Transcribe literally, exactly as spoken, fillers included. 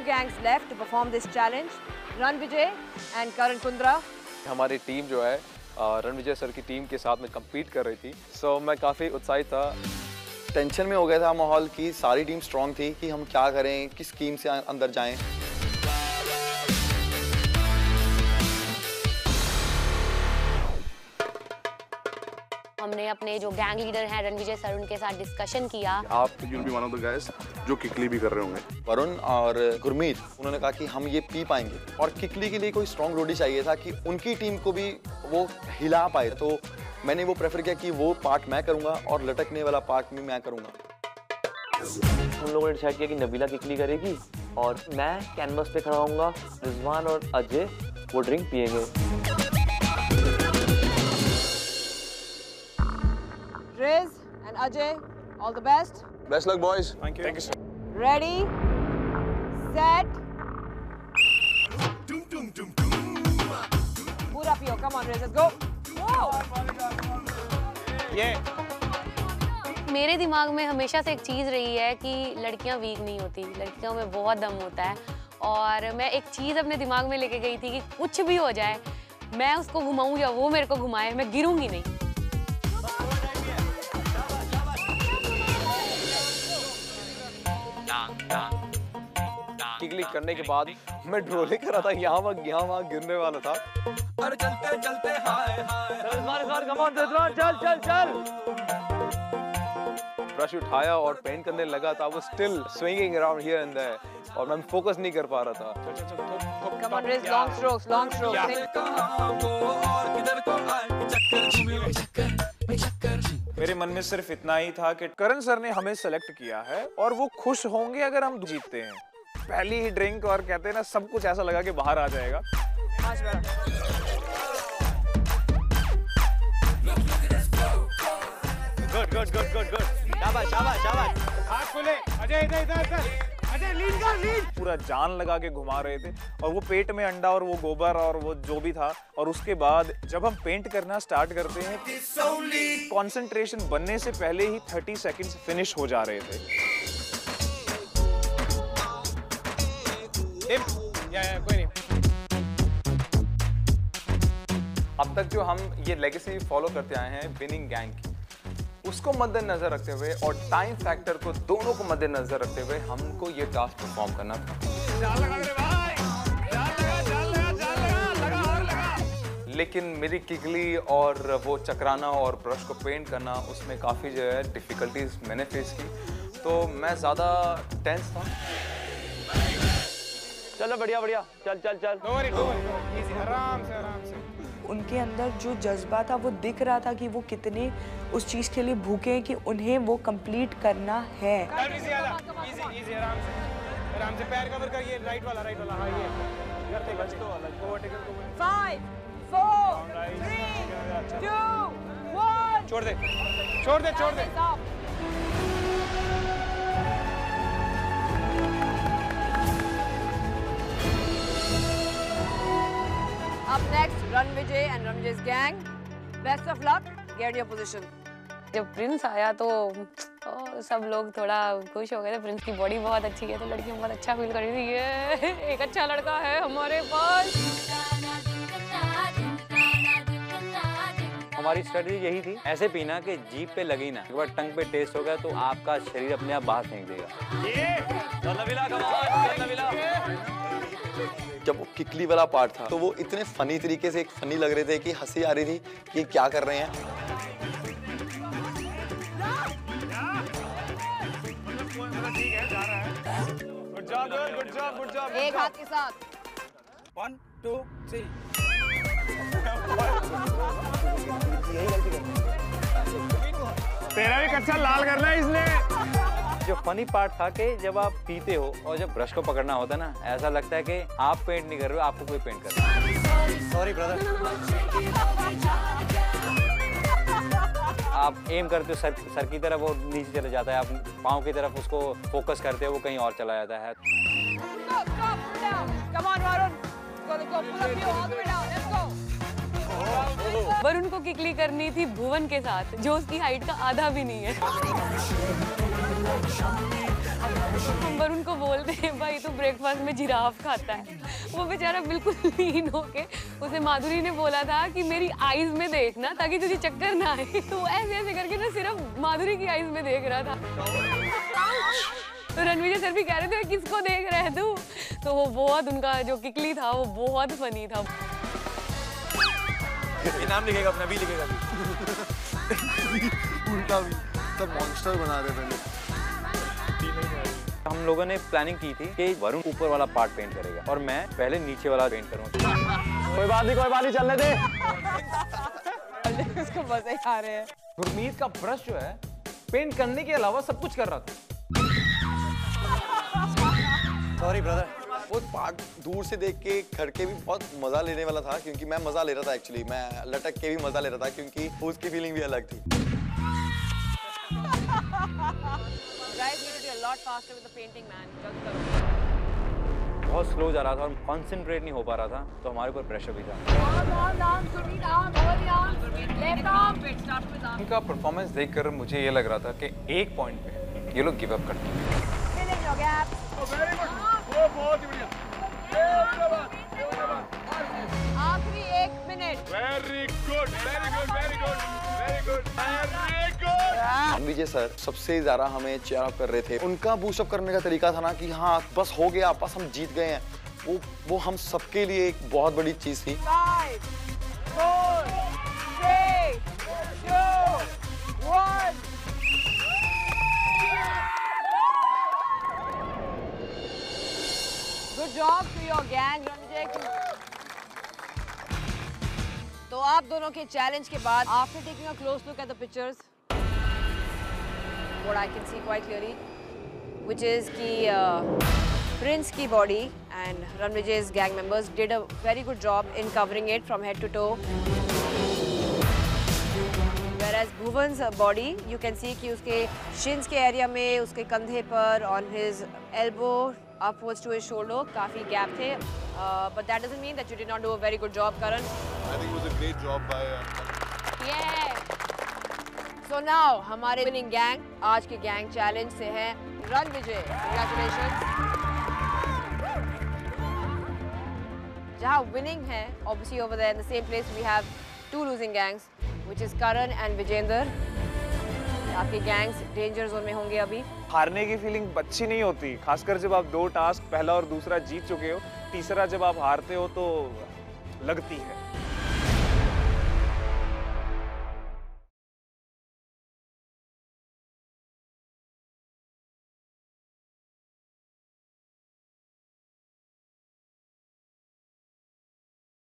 gangs left to perform this challenge. Ranvijay and Karan Kundra. हमारी team जो है Ranvijay sir की टीम के साथ में compete कर रही थी, so मैं काफ़ी उत्साहित था। टेंशन में हो गया था माहौल की, सारी टीम स्ट्रॉन्ग थी कि हम क्या करें, किस स्कीम से अंदर जाएं। हमने अपने जो गैंग लीडर हैं रणविजय सर उनके साथ डिस्कशन किया। आप you'll be one of the guys जो किकली भी कर रहे होंगे। वरुण और गुरमीत उन्होंने कहा कि हम ये पी पाएंगे और किकली के लिए कोई स्ट्रॉन्ग रोडी चाहिए था कि उनकी टीम को भी वो हिला पाए, तो मैंने वो प्रेफर किया कि वो पार्ट मैं करूंगा और लटकने वाला पार्ट भी मैं करूंगा। हम लोगों ने डिसाइड किया कि नबीला किकली करेगी और मैं कैनवस पे खड़ा होऊंगा, रिजवान और अजय वो ड्रिंक पिएंगे। Riz and Ajay, all the best. Best luck, boys. Thank you. Thank you, sir. Ready, set. Pura piyo, come on, Riz, let's go. Yeah. मेरे दिमाग में हमेशा से एक चीज़ रही है कि लड़कियां वीक नहीं होती, लड़कियों में बहुत दम होता है। और मैं एक चीज़ अपने दिमाग में लेके गई थी कि कुछ भी हो जाए, मैं उसको घुमाऊं या वो मेरे को घुमाए, मैं गिरूंगी नहीं। किकली करने के बाद मैं ड्रोले कर रहा था, यहाँ वहाँ यहाँ वहाँ गिरने वाला था। अरे चलते चलते हाय हाय रिजवान रिजवान कम ऑन रिजवान चल चल चल। ब्रश उठाया और पेंट करने लगा था, वो still swinging around here and there और मैं फोकस नहीं कर पा रहा था। Come on, Riz, long strokes, long strokes. मेरे मन में सिर्फ इतना ही था कि करण सर ने हमें सेलेक्ट किया है और वो खुश होंगे अगर हम जीतते हैं। पहली ही ड्रिंक और कहते हैं ना, सब कुछ ऐसा लगा कि बाहर आ जाएगा। Good good good good good शाबाश शाबाश शाबाश। हाथ खोले अजय, इधर इधर इधर अजय, लीड कर लीड। पूरा जान लगा के घुमा रहे थे और वो पेट में अंडा और वो गोबर और वो जो भी था। और उसके बाद जब हम पेंट करना स्टार्ट करते हैं, कंसंट्रेशन बनने से पहले ही तीस सेकंड्स फिनिश हो जा रहे थे। या, या, कोई नहीं। अब तक जो हम ये लेगेसी फॉलो करते आए हैं विनिंग गैंग की, उसको मद्देनजर रखते हुए और टाइम फैक्टर को दोनों को मद्देनजर रखते हुए हमको ये टास्क परफॉर्म करना था। जाल लगा मेरे भाई, जाल लगा, जाल लगा, जाल लगा, लगा और लगा। लेकिन मेरी किकली और वो चकराना और ब्रश को पेंट करना, उसमें काफ़ी जो है डिफ़िकल्टीज मैंने फेस की, तो मैं ज़्यादा टेंस था। चलो बढ़िया बढ़िया, चल चल चल। Don't worry don't worry, easy, आराम से आराम से। उनके अंदर जो जज्बा था वो दिख रहा था कि वो कितने उस चीज़ के लिए भूखे हैं कि उन्हें वो कंप्लीट करना है। इजी आराम से आराम से पैर कवर करिए, राइट वाला राइट वाला। हाँ ये करते करते ओवरटेकर को। Five, four, three, two, one. छोड़ दे छोड़ दे छोड़ दे। Up next, Ranvijay and Ranvijay's gang. Best of luck. Get your position. जब प्रिंस आया तो ओ, सब लोग थोड़ा खुश हो गए थे। प्रिंस की बॉडी बहुत अच्छी है तो लड़कियां बहुत अच्छा फील कर रही थी, ये एक अच्छा लड़का है हमारे पास। हमारी स्ट्रेटजी यही थी, ऐसे पीना कि जीभ पे लगी ना, एक बार टंग पे टेस्ट हो गया तो आपका शरीर अपने आप बाहर फेंक देगा। ये नबीला कम ऑन नबीला। जब वो किकली वाला पार्ट था तो वो इतने फनी तरीके से एक फनी लग रहे थे कि हंसी आ रही थी कि क्या कर रहे हैं। ठीक है, जा रहा है। Good job good job good job. एक हाथ के साथ। One two three. तेरा भी कच्चा लाल करना है इसने। जो फनी पार्ट था कि जब आप पीते हो और जब ब्रश को पकड़ना होता है ना, ऐसा लगता है कि आप पेंट नहीं कर रहे हो, आपको कोई पेंट कर रहा है। Sorry brother. आप एम करते हो सर सर की तरफ, वो नीचे चले जाता है। आप पाँव की तरफ उसको फोकस करते हो, वो कहीं और चला जाता है। वरुण को किकली करनी थी भुवन के साथ, जो उसकी हाइट का आधा भी नहीं है। हम वरुण को बोलते हैं भाई तो ब्रेकफास्ट में जिराफ खाता है। वो बेचारा बिल्कुल लीन होके, उसे माधुरी ने बोला था कि मेरी आईज में देखना ताकि तुझे चक्कर ना आए, तो वो ऐसे ऐसे करके ना सिर्फ माधुरी की आईज में देख रहा था। तो रणविजय सर भी कह रहे थे किसको देख रहे हैं तू, तो वो बहुत, उनका जो किकली था वो बहुत फनी था। नाम लिखेगा अपना, भी लिखेगा उल्टा भी सब मॉन्स्टर बना रहे पहले। हम लोगों ने प्लानिंग की थी कि वरुण ऊपर वाला पार्ट पेंट करेगा और मैं पहले नीचे वाला पेंट करूंगा। कोई बात नहीं, कोई बात नहीं, चलने दे। इसको मजे आ रहे हैं। गुरमीत का ब्रश जो है पेंट करने के अलावा सब कुछ कर रहा था। Sorry brother. वो पार्ट दूर से देख के खड़के भी बहुत मजा लेने वाला था, क्योंकि मैं मजा ले रहा था एक्चुअली, मैं लटक के भी मजा ले रहा था क्योंकि उसकी फीलिंग भी अलग थी। Guys need to be a lot faster with the painting, man. जल्द करो। बहुत स्लो जा रहा था और कंसंट्रेट नहीं हो पा रहा था, तो हमारे ऊपर प्रेशर भी था। उनका परफॉर्मेंस देखकर मुझे ये लग रहा था कि एक पॉइंट पे ये लोग गिव अप करते हैं। आखिरी एक minute. Very good, very good, very good, very good, very good. Ranvijay sir सबसे ज्यादा हमें चेयर अप कर रहे थे। उनका बूस्ट अप करने का तरीका था ना कि हाँ बस हो गया, बस हम जीत गए हैं, वो वो हम सबके लिए एक बहुत बड़ी चीज थी। Five, four, three, two, one. Good job to your gang, Ranvijay. तो आप दोनों के चैलेंज के बाद, after taking a close look at the pictures, what I can see quite clearly, which is कि uh, Prince की body and रणविजय's gang members did a very good job in covering it from head to toe. Whereas Bhuvan's body, you can see कि उसके shins के area में, उसके कंधे पर, on his elbow, upwards to his shoulder, काफी gap थे. Uh, but that doesn't mean that you did not do a very good job, Karan. I think it was a great job by. Uh, Yeah. So now हमारे winning gang आज के gang challenge से है Ranvijay. Congratulations. जहाँ winning है, obviously over there in the same place we have two losing gangs, which is Karan and Vijender. आपके gangs danger zone में होंगे अभी. हारने की फीलिंग अच्छी नहीं होती, खासकर जब आप दो टास्क पहला और दूसरा जीत चुके हो, तीसरा जब आप हारते हो तो लगती है।